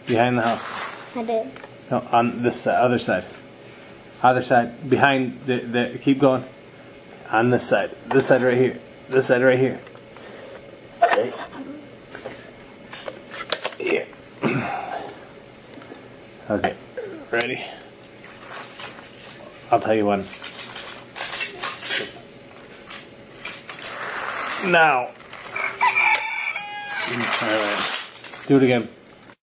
Behind the house. I did. No, on this side, other side. Other side. Behind the keep going. On this side. This side right here. This side right here. Okay. Here. Okay. Ready? I'll tell you when. Now. Alright. Do it again.